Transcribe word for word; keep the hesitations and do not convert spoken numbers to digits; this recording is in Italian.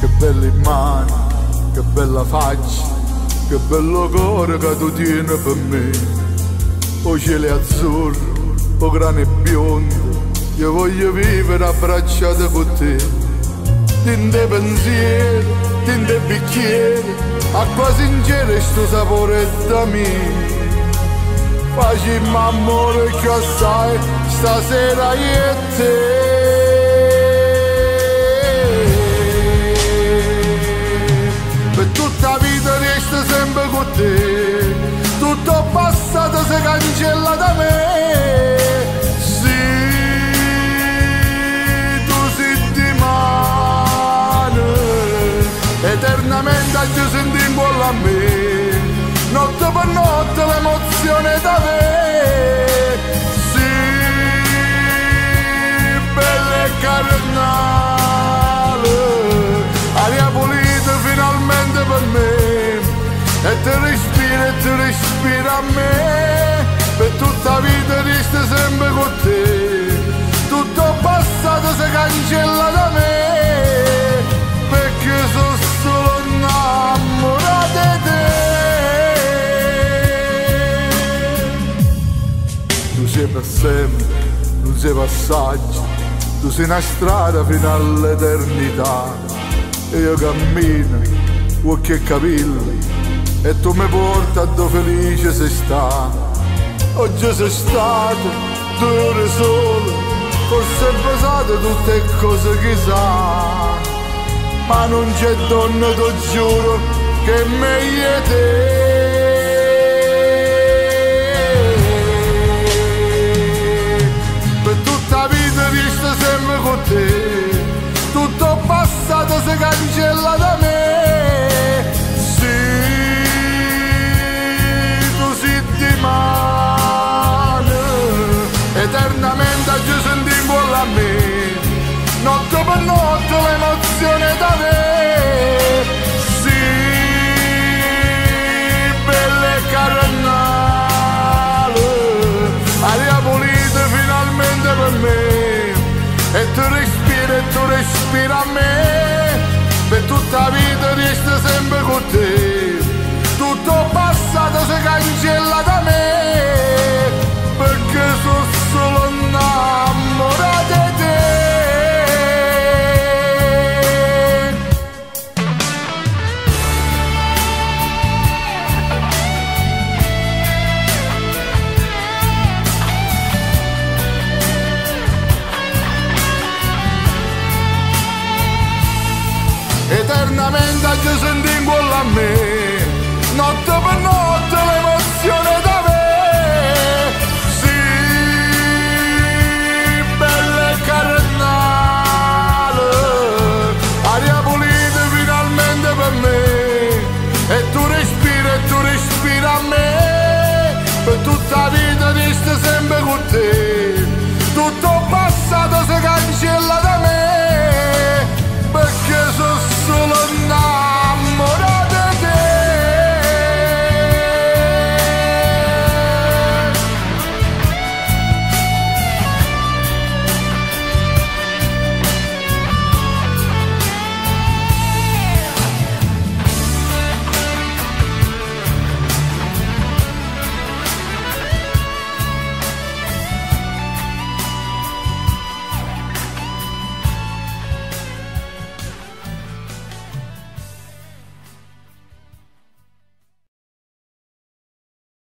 Che belle mani, che bella faccia, che bello cuore che tu tieni per me. O cielo azzurro, o grane biondo, io voglio vivere abbracciato con te. Tinte pensieri, tinte bicchieri, acqua sincera sto sapore da me. Facciamo amore che assai stasera io e te. Per tutta la vita resto sempre con te. Tutto il passato si cancella da me. Sì, tu sei di mano, eternamente a Dio senti in bolla a me. Notte per notte l'emozione da me. Sì, bella e carnale, aria pulita finalmente per me. E ti respira e ti respira a me. Per tutta la vita resta sempre con te. Tutto il passato si cancella da me, perché sono solo innamorato di te. Tu sei per sempre, tu sei passaggio, tu sei una strada fino all'eternità. E io cammino, occhi e capelli, e tu mi porti a dove felice sei stato. Oggi sei stato due ore sole, forse pesate tutte le cose che sa, ma non c'è donna, ti giuro, che è meglio di te. Per tutta la vita resto sempre con te. Tutto il passato si cancella da me. Sì, tu sei di mano, eternamente a Dio senti in bolla a me. Notte per notte l'emozione da me. Sì, bella e carnale, aria pulita finalmente per me. E tu respira e tu respira a me. Per tutta la vita resta sempre con te. Tutto il passato si cancella da me, perché sono solo innamorato di te. Eternamente a Dio senti in cuore a me. Notte per notte l'emozione da